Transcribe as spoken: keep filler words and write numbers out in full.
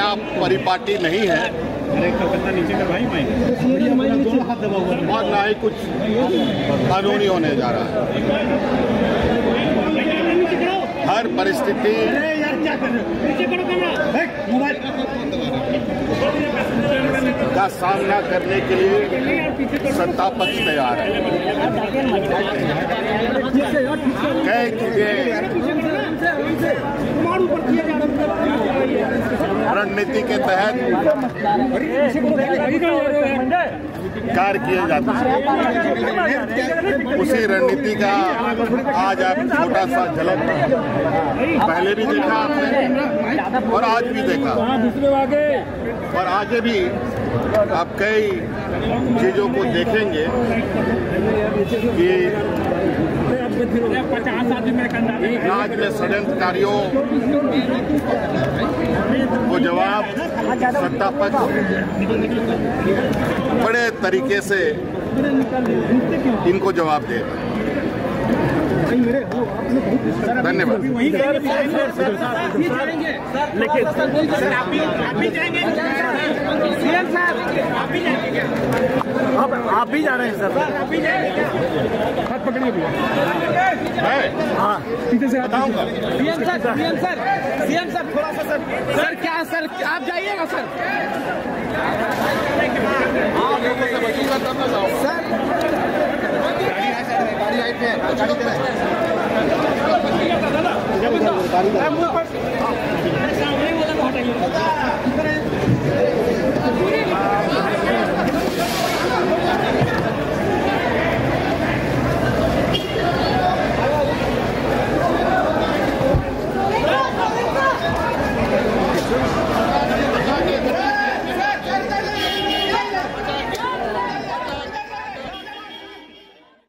परिपाटी नहीं है और ना ही कुछ कानूनी होने जा रहा है। हर परिस्थिति का सामना करने के लिए सत्ता पक्ष तैयार है। कई चीजें रणनीति के तहत कार्य किए जाते हैं। उसी रणनीति का आज आप छोटा सा झलक पहले भी देखा आपने और आज भी देखा और आगे भी आप कई चीजों को देखेंगे कि राज्य में षड्यंत्रकारियों को जवाब सत्ता पक्ष बड़े तरीके से इनको जवाब देगा। धन्यवाद। लेकिन सीएम साहब आप आप भी जा रहे हैं सर? आप भी जाएंगे? हाथ पकड़िए भैया। हाँ पीछे से बताऊंगा। CM sir CM sir CM sir थोड़ा सा सर सर क्या सर आप जाइएगा सर? हाँ लोगों से बचूंगा तब ना जाओ सर। गाड़ी आई पे गाड़ी